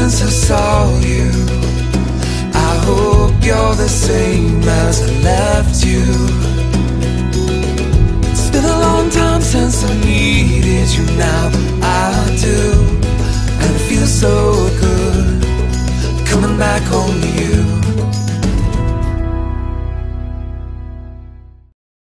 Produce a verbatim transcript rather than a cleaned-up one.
since I saw you. I hope you're the same as I left you. It's been a long time since I needed you, now I do. And it feels so good coming back home to you.